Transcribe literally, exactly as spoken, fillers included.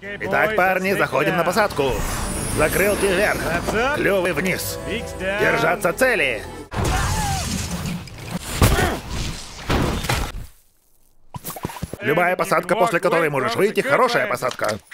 Итак, парни, заходим на посадку. Закрылки вверх, клювы вниз. Держаться цели. Любая посадка, после которой можешь выйти, хорошая посадка.